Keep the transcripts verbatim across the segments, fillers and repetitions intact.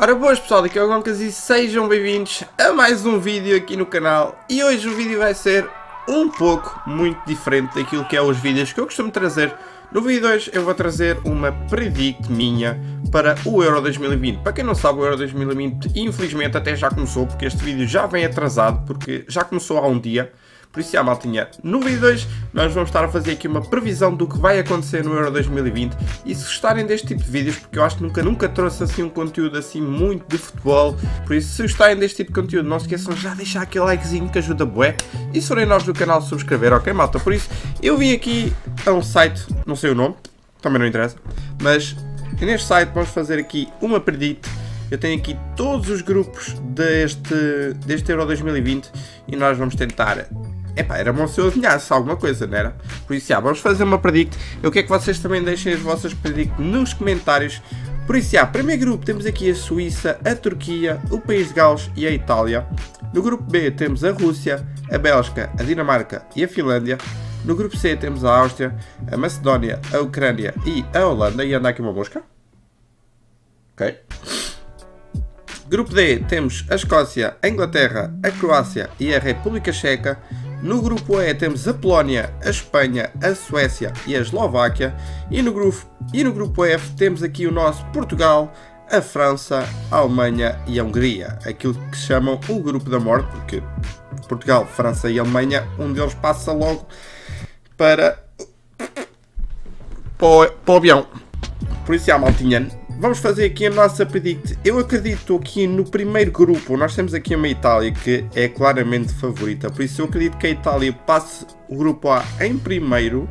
Ora boas pessoal, daqui é o Gonkas e sejam bem-vindos a mais um vídeo aqui no canal. E hoje o vídeo vai ser um pouco muito diferente daquilo que é os vídeos que eu costumo trazer. No vídeo de hoje eu vou trazer uma predict minha para o Euro dois mil e vinte. Para quem não sabe, o Euro dois mil e vinte infelizmente até já começou, porque este vídeo já vem atrasado, porque já começou há um dia. Por isso, já, maltinha, no vídeo de hoje nós vamos estar a fazer aqui uma previsão do que vai acontecer no Euro dois mil e vinte. E se gostarem deste tipo de vídeos, porque eu acho que nunca, nunca trouxe assim um conteúdo assim muito de futebol. Por isso, se gostarem deste tipo de conteúdo, não se esqueçam já de deixar aquele likezinho que ajuda bué. E se forem novos do canal, subscrever, ok, malta? Por isso, eu vim aqui a um site, não sei o nome, também não interessa. Mas neste site vamos fazer aqui uma predict. Eu tenho aqui todos os grupos deste, deste Euro dois mil e vinte e nós vamos tentar... Epá, era bom se eu adivinhasse alguma coisa, não era? Por isso, já, vamos fazer uma predict. Eu quero que vocês também deixem as vossas predict nos comentários. Por isso, já, primeiro grupo temos aqui a Suíça, a Turquia, o País de Gales e a Itália. No grupo B temos a Rússia, a Bélgica, a Dinamarca e a Finlândia. No grupo C temos a Áustria, a Macedónia, a Ucrânia e a Holanda. E anda aqui uma mosca. Ok. Grupo D temos a Escócia, a Inglaterra, a Croácia e a República Checa. No grupo E temos a Polónia, a Espanha, a Suécia e a Eslováquia. E no grupo, e no grupo F temos aqui o nosso Portugal, a França, a Alemanha e a Hungria. Aquilo que chamam o grupo da morte, porque Portugal, França e Alemanha, um deles passa logo para, para, o, para o avião. Por isso, já, maltinha, vamos fazer aqui a nossa predict. Eu acredito aqui no primeiro grupo, nós temos aqui uma Itália que é claramente favorita, por isso eu acredito que a Itália passe o grupo A em primeiro.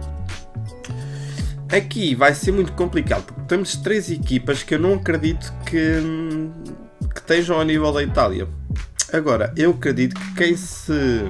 Aqui vai ser muito complicado, porque temos três equipas que eu não acredito que, que estejam ao nível da Itália. Agora, eu acredito que quem se...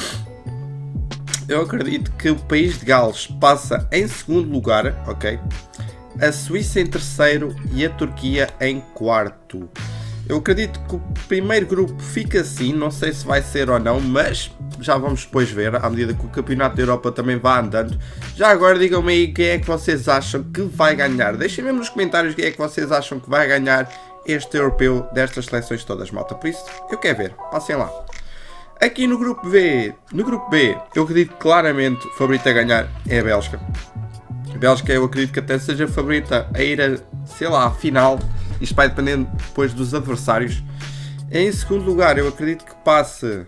Eu acredito que o País de Gales passa em segundo lugar, ok? A Suíça em terceiro e a Turquia em quarto. Eu acredito que o primeiro grupo fica assim, não sei se vai ser ou não, mas já vamos depois ver, à medida que o Campeonato da Europa também vai andando. Já agora digam-me aí quem é que vocês acham que vai ganhar. Deixem mesmo nos comentários quem é que vocês acham que vai ganhar este europeu destas seleções todas, malta. Por isso, eu quero ver, passem lá. Aqui no grupo B, no grupo B, eu acredito claramente o favorito a ganhar é a Bélgica. A Bélgica eu acredito que até seja a favorita a ir a, sei lá, à final. Isto vai dependendo depois dos adversários. Em segundo lugar, eu acredito que passe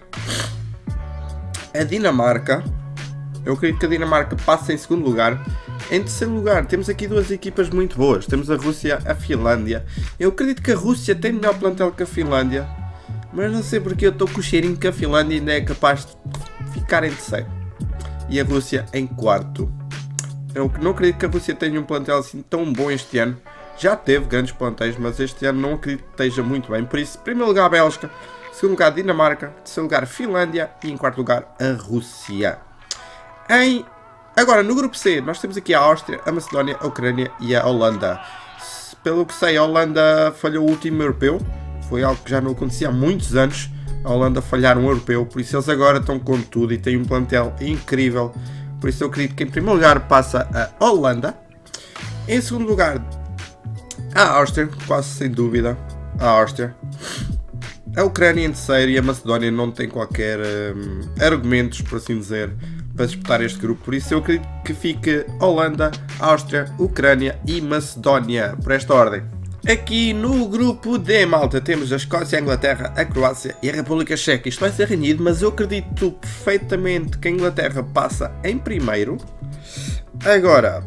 a Dinamarca. Eu acredito que a Dinamarca passe em segundo lugar. Em terceiro lugar, temos aqui duas equipas muito boas. Temos a Rússia e a Finlândia. Eu acredito que a Rússia tem melhor plantel que a Finlândia. Mas não sei porque eu estou com o cheirinho que a Finlândia ainda é capaz de ficar em terceiro. E a Rússia em quarto. Eu não acredito que a Rússia tenha um plantel assim tão bom este ano. Já teve grandes plantéis, mas este ano não acredito que esteja muito bem. Por isso, em primeiro lugar a Bélgica, em segundo lugar a Dinamarca, em terceiro lugar a Finlândia e em quarto lugar a Rússia. Em... Agora, no grupo C, nós temos aqui a Áustria, a Macedónia, a Ucrânia e a Holanda. Pelo que sei, a Holanda falhou o último europeu. Foi algo que já não acontecia há muitos anos. A Holanda falhar um europeu, por isso eles agora estão com tudo e têm um plantel incrível. Por isso eu acredito que em primeiro lugar passa a Holanda. Em segundo lugar, a Áustria, quase sem dúvida, a Áustria. A Ucrânia em terceiro e a Macedónia não tem qualquer hum, argumentos, por assim dizer, para disputar este grupo. Por isso eu acredito que fique Holanda, Áustria, Ucrânia e Macedónia, por esta ordem. Aqui no grupo D, malta, temos a Escócia, a Inglaterra, a Croácia e a República Checa. Isto vai ser renhido, mas eu acredito perfeitamente que a Inglaterra passa em primeiro. Agora,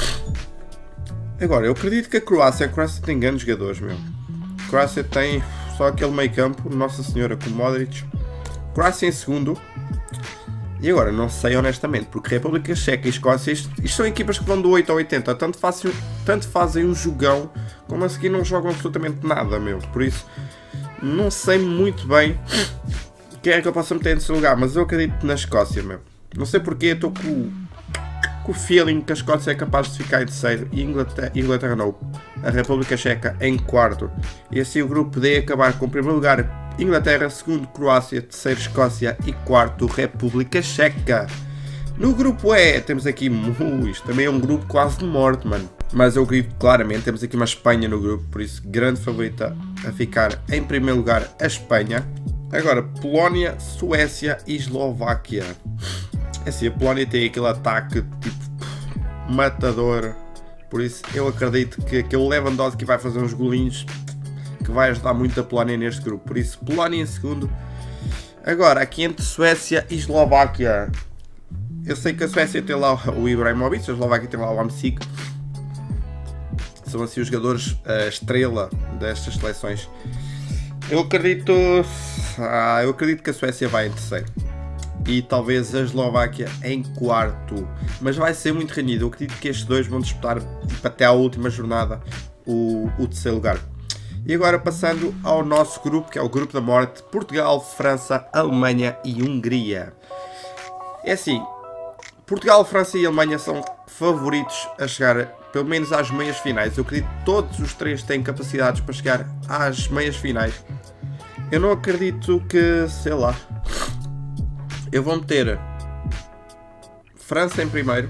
agora eu acredito que a Croácia, a Croácia tem grandes jogadores, meu. A Croácia tem só aquele meio campo, Nossa Senhora, com Modric. Croácia em segundo. E agora, não sei honestamente, porque República Checa e Escócia, isto, isto são equipas que vão do oito ao oitenta, tanto, fácil, tanto fazem um jogão, como a seguir não jogam absolutamente nada, meu. Por isso, não sei muito bem quem é que eu posso meter nesse lugar, mas eu acredito na Escócia, meu. Não sei porque, eu estou com, com o feeling que a Escócia é capaz de ficar em terceiro e Inglaterra, Inglaterra não, a República Checa em quarto. E assim o grupo D acabar com o primeiro lugar Inglaterra, segundo Croácia, terceiro Escócia e quarto República Checa. No grupo E temos aqui, uh, isto também é um grupo quase de morte, mano. Mas eu acredito claramente, temos aqui uma Espanha no grupo, por isso grande favorita a ficar em primeiro lugar a Espanha. Agora, Polónia, Suécia e Eslováquia. É assim, a Polónia tem aquele ataque tipo matador, por isso eu acredito que aquele Lewandowski vai fazer uns golinhos que vai ajudar muito a Polónia neste grupo. Por isso, Polónia em segundo. Agora, aqui entre Suécia e Eslováquia. Eu sei que a Suécia tem lá o Ibrahimovic, a Eslováquia tem lá o Hamsik. São assim os jogadores a estrela destas seleções. Eu acredito, ah, eu acredito que a Suécia vai em terceiro e talvez a Eslováquia em quarto, mas vai ser muito renhido. Eu acredito que estes dois vão disputar tipo, até à última jornada o, o terceiro lugar. E agora passando ao nosso grupo, que é o grupo da morte: Portugal, França, Alemanha e Hungria. É assim, Portugal, França e Alemanha são favoritos a chegar pelo menos às meias finais. Eu acredito que todos os três têm capacidades para chegar às meias finais. Eu não acredito que, sei lá, eu vou meter França em primeiro,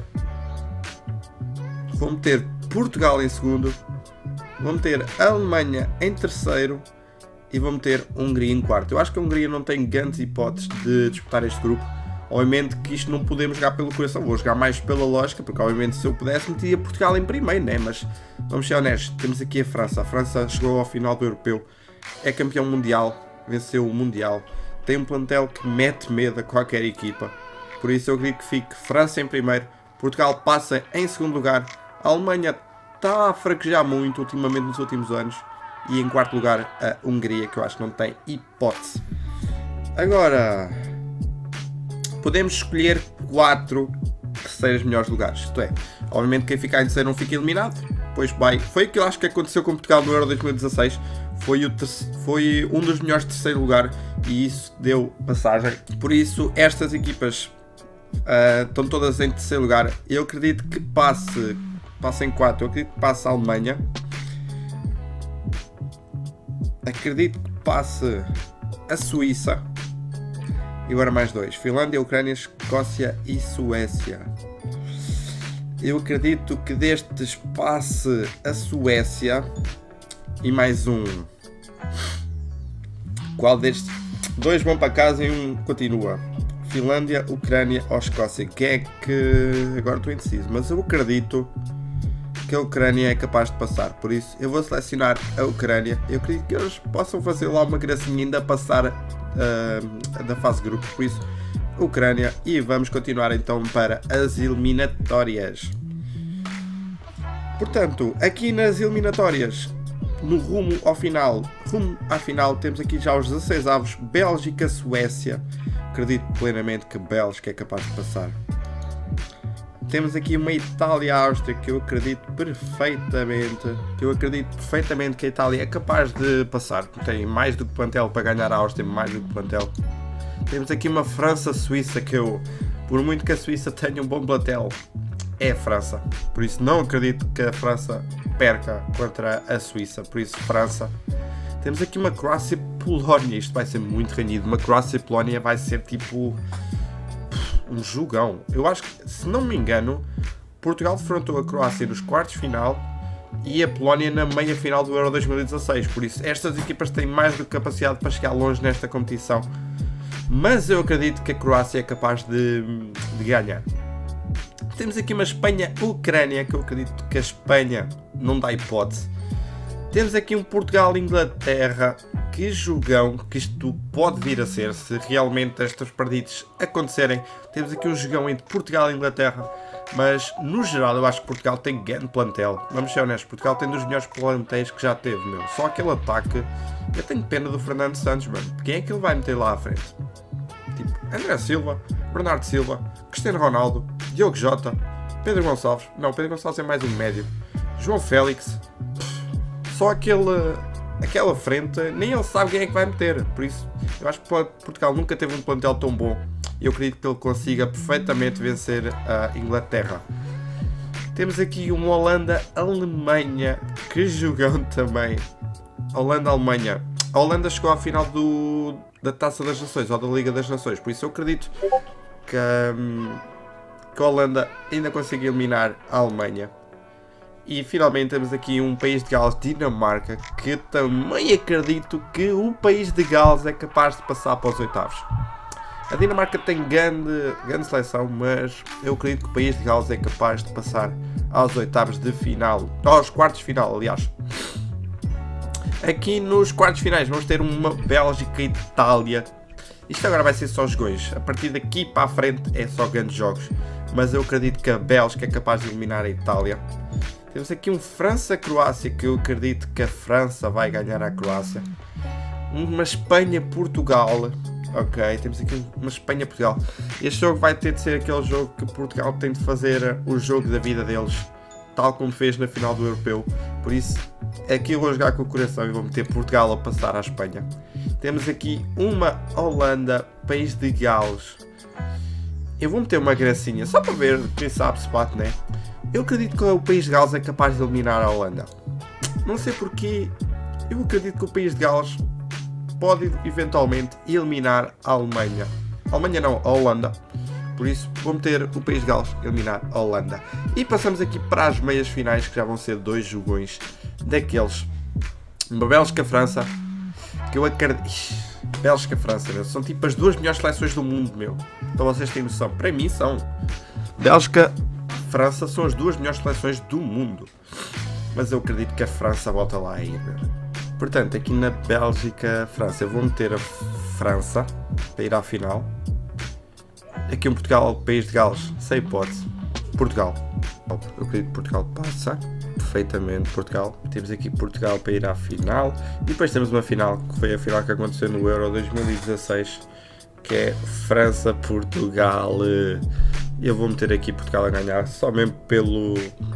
vou meter Portugal em segundo, vou meter Alemanha em terceiro e vou meter Hungria em quarto. Eu acho que a Hungria não tem grandes hipóteses de disputar este grupo. Obviamente que isto não podemos jogar pelo coração, vou jogar mais pela lógica, porque obviamente se eu pudesse metia Portugal em primeiro, né? Mas vamos ser honestos, temos aqui a França. A França chegou ao final do Europeu, é campeão mundial, venceu o Mundial, tem um plantel que mete medo a qualquer equipa. Por isso eu acredito que fique França em primeiro, Portugal passa em segundo lugar, a Alemanha está a fraquejar muito ultimamente nos últimos anos e em quarto lugar a Hungria, que eu acho que não tem hipótese. Agora, podemos escolher quatro terceiros melhores lugares, isto é, obviamente quem ficar em terceiro não fica eliminado, pois bem, foi o que eu acho que aconteceu com Portugal no Euro dois mil e dezasseis, foi, o foi um dos melhores de terceiro lugar e isso deu passagem. Por isso estas equipas uh, estão todas em terceiro lugar. Eu acredito que passe, passe em quatro, eu acredito que passe a Alemanha, acredito que passe a Suíça. E agora mais dois: Finlândia, Ucrânia, Escócia e Suécia. Eu acredito que destes passe a Suécia e mais um. Qual destes? Dois vão para casa e um continua. Finlândia, Ucrânia ou Escócia. Quem é que... Agora estou indeciso, mas eu acredito que a Ucrânia é capaz de passar. Por isso eu vou selecionar a Ucrânia. Eu acredito que eles possam fazer lá uma gracinha ainda a passar Uh, da fase de grupo, por isso Ucrânia. E vamos continuar então para as eliminatórias. Portanto, aqui nas eliminatórias, no rumo ao final, rumo à final, temos aqui já os dezasseis avos: Bélgica, Suécia. Acredito plenamente que a Bélgica é capaz de passar. Temos aqui uma Itália-Áustria que eu acredito perfeitamente, que eu acredito perfeitamente que a Itália é capaz de passar. Tem mais do que plantel para ganhar a Áustria, mais do que plantel. Temos aqui uma França-Suíça que eu, por muito que a Suíça tenha um bom plantel, é a França. Por isso não acredito que a França perca contra a Suíça. Por isso França. Temos aqui uma Croácia-Polónia. Isto vai ser muito renhido. Uma Croácia-Polónia vai ser tipo um jogão. Eu acho que, se não me engano, Portugal defrontou a Croácia nos quartos de final e a Polónia na meia final do Euro dois mil e dezasseis. Por isso estas equipas têm mais do que capacidade para chegar longe nesta competição. Mas eu acredito que a Croácia é capaz de, de ganhar. Temos aqui uma Espanha-Ucrânia, que eu acredito que a Espanha não dá hipótese. Temos aqui um Portugal-Inglaterra. Que jogão que isto pode vir a ser, se realmente estes partidos acontecerem. Temos aqui um jogão entre Portugal e Inglaterra, mas no geral eu acho que Portugal tem grande plantel. Vamos ser honestos, Portugal tem dos melhores plantéis que já teve, meu. Só aquele ataque, eu tenho pena do Fernando Santos, mano. Quem é que ele vai meter lá à frente? Tipo, André Silva, Bernardo Silva, Cristiano Ronaldo, Diogo Jota, Pedro Gonçalves. Não, Pedro Gonçalves é mais um médio. João Félix. Só aquele... aquela frente, nem ele sabe quem é que vai meter. Por isso, eu acho que Portugal nunca teve um plantel tão bom e eu acredito que ele consiga perfeitamente vencer a Inglaterra. Temos aqui uma Holanda-Alemanha. Que jogão também. Holanda-Alemanha. A Holanda chegou à final do, da Taça das Nações, ou da Liga das Nações. Por isso eu acredito que, hum, que a Holanda ainda consiga eliminar a Alemanha. E finalmente temos aqui um país de Gales, Dinamarca, que também acredito que o país de Gales é capaz de passar para os oitavos. A Dinamarca tem grande, grande seleção, mas eu acredito que o país de Gales é capaz de passar aos oitavos de final, aos quartos de final, aliás. Aqui nos quartos finais vamos ter uma Bélgica e Itália. Isto agora vai ser só jogões, a partir daqui para a frente é só grandes jogos. Mas eu acredito que a Bélgica é capaz de eliminar a Itália. Temos aqui um França-Croácia, que eu acredito que a França vai ganhar a Croácia. Uma Espanha-Portugal. Ok, temos aqui uma Espanha-Portugal. Este jogo vai ter de ser aquele jogo que Portugal tem de fazer o jogo da vida deles, tal como fez na final do Europeu. Por isso, aqui eu vou jogar com o coração e vou meter Portugal a passar à Espanha. Temos aqui uma Holanda, país de Gales. Eu vou meter uma gracinha, só para ver, quem sabe se bate, né? Eu acredito que o país de Gales é capaz de eliminar a Holanda. Não sei porquê, eu acredito que o país de Gales pode eventualmente eliminar a Alemanha. A Alemanha não, a Holanda. Por isso, vou meter o país de Gales eliminar a Holanda. E passamos aqui para as meias finais, que já vão ser dois jogões daqueles. Uma Bélgica-França, que eu acredito... Bélgica-França, meu. São tipo as duas melhores seleções do mundo, meu. Para vocês terem noção. Para mim são. Bélgica-França são as duas melhores seleções do mundo. Mas eu acredito que a França volta lá a ir, meu. Portanto, aqui na Bélgica-França, eu vou meter a França para ir à final. Aqui um Portugal, país de Gales, sem hipótese. Portugal. Eu acredito que Portugal passa. Perfeitamente, Portugal. Temos aqui Portugal para ir à final. E depois temos uma final, que foi a final que aconteceu no Euro dois mil e dezasseis. Que é França-Portugal. Eu vou meter aqui Portugal a ganhar, só mesmo pelo,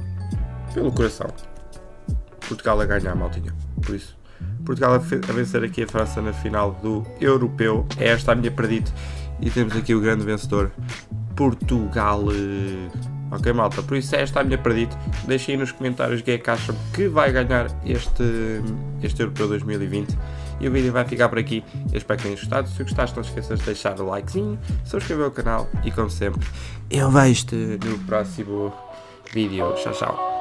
pelo coração. Portugal a ganhar, maltinha. Por isso, Portugal a vencer aqui a França na final do Europeu. É esta a minha predito. E temos aqui o grande vencedor, Portugal. Ok, malta? Por isso, esta é a minha predito. Deixem aí nos comentários quem é que acham que vai ganhar este, este Europeu dois mil e vinte. E o vídeo vai ficar por aqui. Eu espero que tenham gostado. Se gostaste, não esqueças de deixar o likezinho, subscrever o canal e, como sempre, eu vejo-te no próximo vídeo. Tchau, tchau.